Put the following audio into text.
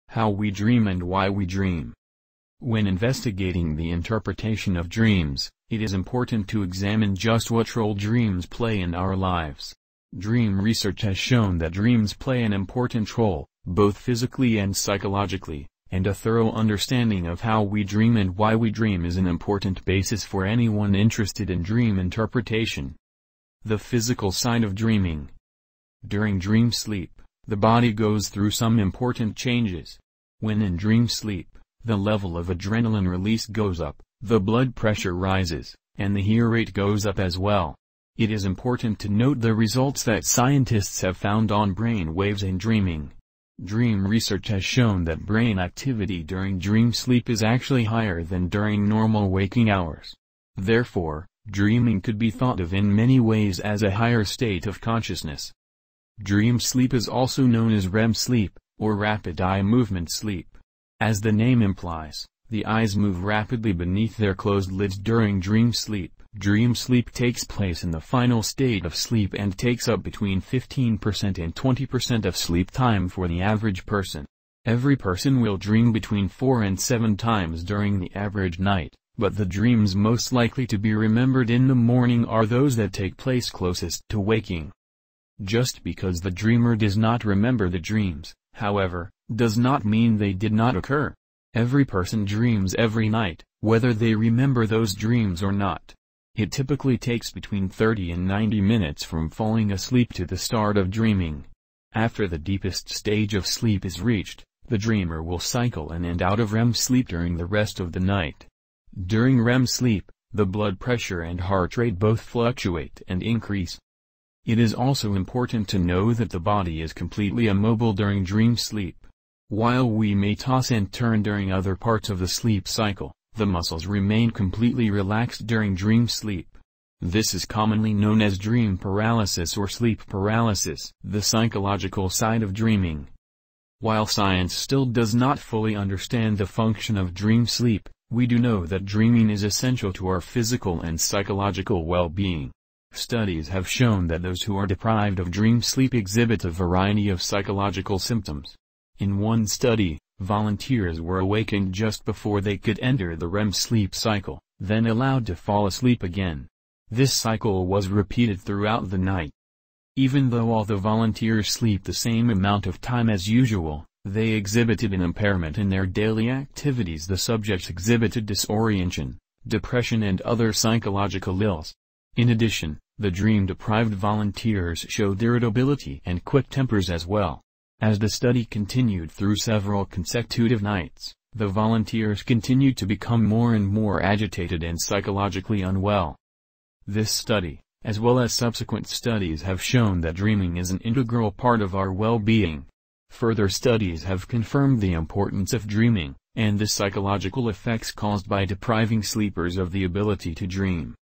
How we dream and why we dream. When investigating the interpretation of dreams, it is important to examine just what role dreams play in our lives. Dream research has shown that dreams play an important role, both physically and psychologically, and a thorough understanding of how we dream and why we dream is an important basis for anyone interested in dream interpretation. The physical side of dreaming. During dream sleep, the body goes through some important changes. When in dream sleep, the level of adrenaline release goes up, the blood pressure rises, and the heart rate goes up as well. It is important to note the results that scientists have found on brain waves in dreaming. Dream research has shown that brain activity during dream sleep is actually higher than during normal waking hours. Therefore, dreaming could be thought of in many ways as a higher state of consciousness. Dream sleep is also known as REM sleep, or rapid eye movement sleep. As the name implies, the eyes move rapidly beneath their closed lids during dream sleep. Dream sleep takes place in the final state of sleep and takes up between 15% and 20% of sleep time for the average person. Every person will dream between 4 and 7 times during the average night, but the dreams most likely to be remembered in the morning are those that take place closest to waking. Just because the dreamer does not remember the dreams, however, does not mean they did not occur. Every person dreams every night, whether they remember those dreams or not. It typically takes between 30 and 90 minutes from falling asleep to the start of dreaming. After the deepest stage of sleep is reached, the dreamer will cycle in and out of REM sleep during the rest of the night. During REM sleep, the blood pressure and heart rate both fluctuate and increase. It is also important to know that the body is completely immobile during dream sleep. While we may toss and turn during other parts of the sleep cycle, the muscles remain completely relaxed during dream sleep. This is commonly known as dream paralysis or sleep paralysis. The psychological side of dreaming. While science still does not fully understand the function of dream sleep, we do know that dreaming is essential to our physical and psychological well-being. Studies have shown that those who are deprived of dream sleep exhibit a variety of psychological symptoms. In one study, volunteers were awakened just before they could enter the REM sleep cycle, then allowed to fall asleep again. This cycle was repeated throughout the night. Even though all the volunteers sleep the same amount of time as usual, they exhibited an impairment in their daily activities. The subjects exhibited disorientation, depression and other psychological ills. In addition, the dream-deprived volunteers showed irritability and quick tempers as well. As the study continued through several consecutive nights, the volunteers continued to become more and more agitated and psychologically unwell. This study, as well as subsequent studies, have shown that dreaming is an integral part of our well-being. Further studies have confirmed the importance of dreaming, and the psychological effects caused by depriving sleepers of the ability to dream.